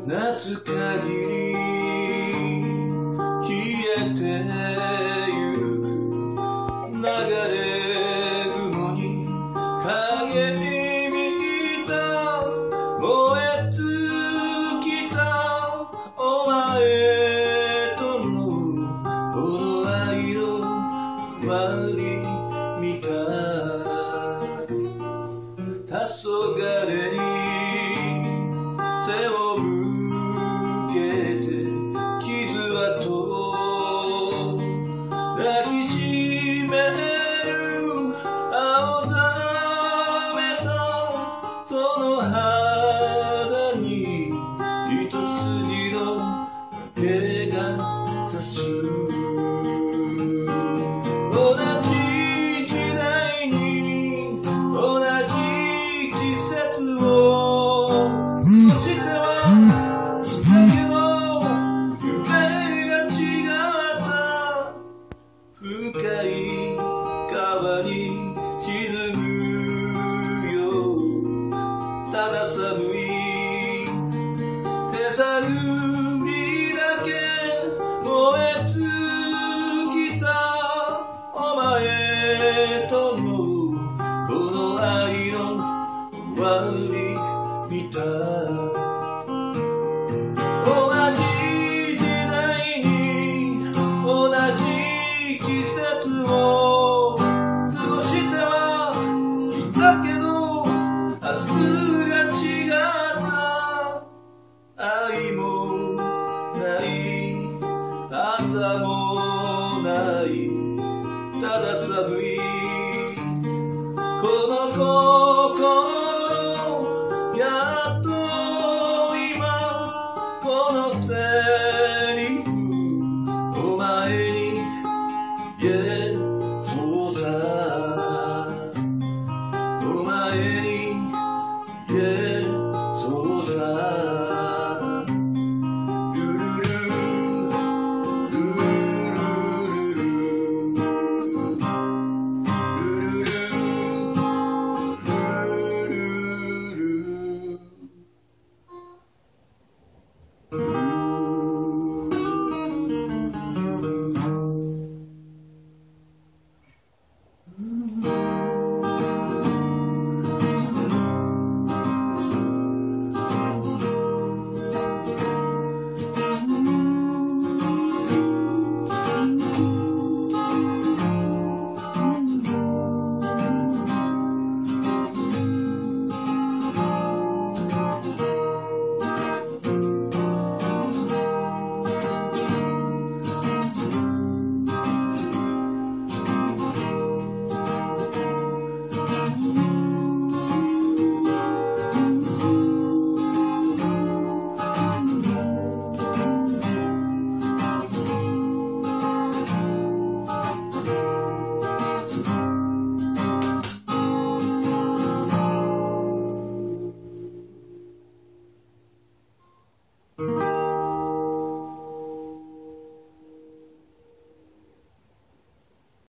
夏限り消えてゆく流れ雲に陰みた燃え尽きたお前とのほど愛の割みたい黄昏に背を向けて傷跡抱きしめる青ざめたその肌に一筋の影が差す同じ時代に同じ季節を少し手はしたけど夢が違った深い川に沈むよただ寒い手探り